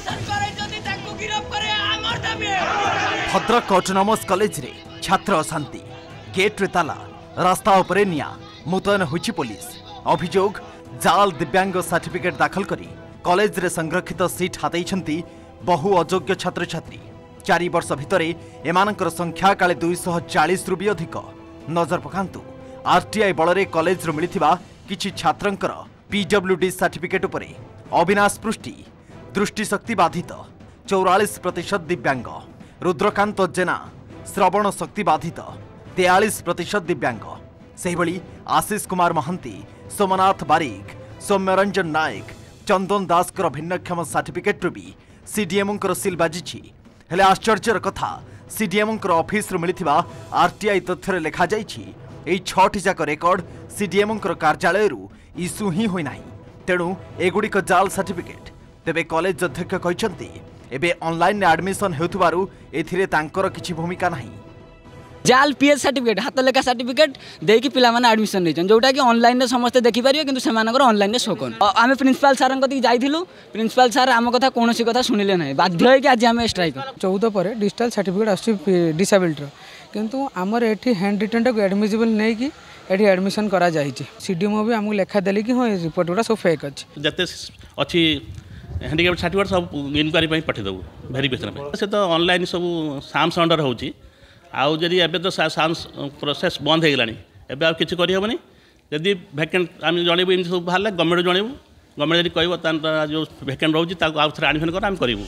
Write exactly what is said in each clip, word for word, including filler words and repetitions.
Bhadrak autonomous college रे छात्र अशांति गेट रे ताला रास्ता उपरे निया मुतयन होची पुलिस अभियोग जाल दिव्यांग सर्टिफिकेट दाखल करी कॉलेज रे संरक्षित सीट हातेइछंती बहु अयोग्य छात्र छात्री चारि वर्ष भितरे एमानकर संख्या काले दुईश चालीस रु भी अधिक नजर पकांतु आरटीआई बल कॉलेज रू मिलिथिबा किछि छात्रंकर पीडब्ल्यूडी सर्टिफिकेट उपरे अविनाश पृष्टि दृष्टिशक्ति बाधित चौरालीस प्रतिशत दिव्यांग रुद्रकांत जेना श्रवण शक्ति बाधित तेयालीस प्रतिशत दिव्यांग सेहिभଳି आशीष कुमार महंती सोमनाथ बारिक सौम्यरंजन नायक चंदन दास भिन्नक्षम सर्टिफिकेट भी सीडीएम सिल बाजी हेले आश्चर्यर कथा सीडीएम ऑफिस मिलिथिबा आरटीआई तथ्य लिखा जाइछि छठी जाक रेकर्ड सीडीएम कार्यालय इश्यू ही होई नाही तेणु एगुड़िक जाल सर्टिफिकेट तेबे कॉलेज अध्यक्ष कहते एबे ऑनलाइन एडमिशन हेउथबारु एथिरे तांकर किछि भूमिका नाही जाल पीएच सर्टिफिकेट हाथ लेखा सर्टिफिकेट देकी पिला माने एडमिशन नै जोटा कि ऑनलाइन रे समस्त देखि परियो किंतु सेमानकर ऑनलाइन रे शो कोन आमे प्रिंसिपल सर कति जाइथिलु प्रिंसिपल सर आम कथा कोनोसी कथा सुनिले नै बाध्य है कि आज आमे स्ट्राइक चौदह पर डिजिटल सर्टिफिकेट आसी डिसेबल्ड रो किंतु हमर एठी हैंड रिटन को एडमिसिबल नै कि एठी एडमिशन करा जाइछि सीडीएमओ भी हमहु लेखा देली कि हां रिपोर्ट गुडा सब फेक अछि जते अछि हैंडीकैप सर्टिफिकेट सब इनक्वारी पई पठे दबु वेरिफिकेशन पे से तो ऑनलाइन सब साम्स अंडर होउछि आउ जदि एबे तो साम्स प्रोसेस बंद हो गलानी एबे आ किछि करि होबनी जदि वैकेंट आम जणेबु इन सब बाहर गवर्नमेंट जणेबु गवर्नमेंट जदि कहबो ता जो वैकेंट रहउछि ता आ थरे एडमिशन कर हम करिवु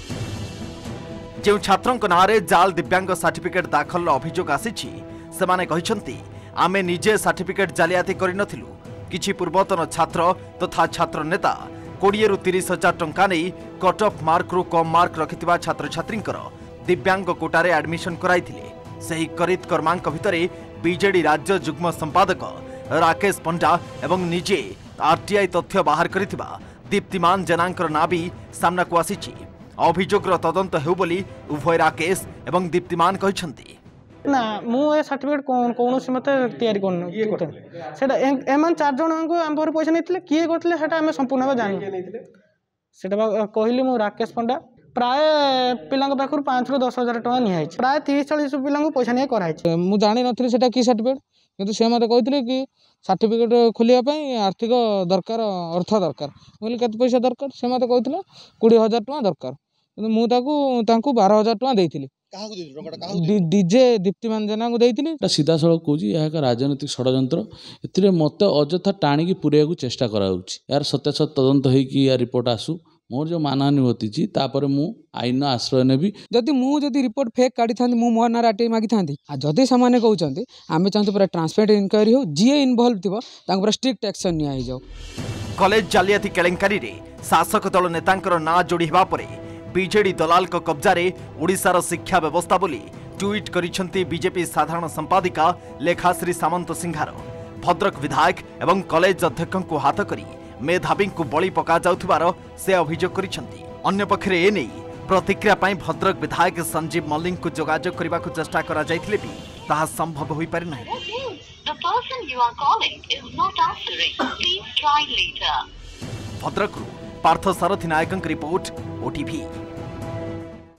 जे छात्रंक नारे जाल दिव्यांग सर्टिफिकेट दाखल अभियोग आसीछि सेमाने कहिसंती आमे निजे सर्टिफिकेट जालियाती करिनथिलु किछि पूर्वतन छात्र तथा छात्र नेता कोड़े रु तीस हजार टंका नहीं कट ऑफ मार्क रु कम मार्क रखिथिबा छात्र छात्रींकर दिव्यांग कोटारे एडमिशन कराइथिले सही करित कर्मांक भितरे बीजेडी राज्य जुग्म संपादक राकेश पंडा एवं निजे आरटीआई तथ्य बाहर करिथिबा दीप्तिमान जेनांकर ना भी सामना को आसीछि अभियोगर तदंत हेउ बोली उभय राकेश एवं दीप्तिमान कहिसंती ना मु ए सर्टिफिकेट कोन कोनोसी मते तयारी कोन सेटा एमन चार जण को हम पर पैसा नैथिले किए करथिले सेटा हम संपूर्ण भाव जानि सेटा कहली मु राकेश पंडा प्राय पिलांग पाखर पाँच रु दस हजार टका निहाई प्राय तीस चालीस पिलांग पैसा नहीं कराई मु जानि नथिले सेटा की सर्टिफिकेट किंतु से मते कहथिले कि सर्टिफिकेट खोलिया पई आर्थिक दरकार अर्थ दरकार बोली केते पैसा दरकार से मते कहथिले बीस हजार टका दरकार किंतु मु ताकू तांकू बारह हजार टका देइथिली डीजे दीप्तिमान जेना को देइथिली सीधा सड़क कहूँ यह एक राजनीतिक षड्यंत्र एथिरे मत अଯଥା टाणिकी पुरेया चेष्टा कराउछि यार सत्यासत तदंत होइकि या रिपोर्ट आसु मोर जो मानानुभूति छी तापर मु आईन आश्रय नेबी जदि मु जदि रिपोर्ट फेक काढी थांती मु मोर ना राटे मागी थांती आ जदि सामान्य कहउचंती आमे चाहते पूरा ट्रांसपेरेंट इंक्वायरी हो जीए इन्वॉल्व थिबो तांको पूरा स्ट्रिक्ट एक्शन निया ही जाओ कॉलेज जालियाती केलेंकारी रे शासक दल नेतांकर ना जोड़ीबा परे बीजेडी दलाल को कब्जारे ओडिशार शिक्षा व्यवस्था बोली ट्वीट करिसंती बीजेपी साधारण संपादिका लेखाश्री सामंत सिंहार भद्रक विधायक एवं कॉलेज अध्यक्ष को हाथ करी मेधावी को बलि पका जाउथिबार से अभियोग करिसंती अन्य पक्षरे ए नहीं प्रतिक्रिया पाई भद्रक विधायक संजीव मल्लिक को जोगाजोग करबा को चेष्टा करा जायथिले भी ताहा संभव होई पारि नाही भद्रक पार्थ सारथी नायक रिपोर्ट ओटीवी।